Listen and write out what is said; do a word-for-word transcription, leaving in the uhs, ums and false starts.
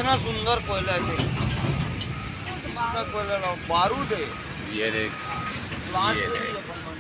कितना सुंदर कोयला है, इसका कोयला बारूद है। ये देख, लास्ट ये में देख। भी अपन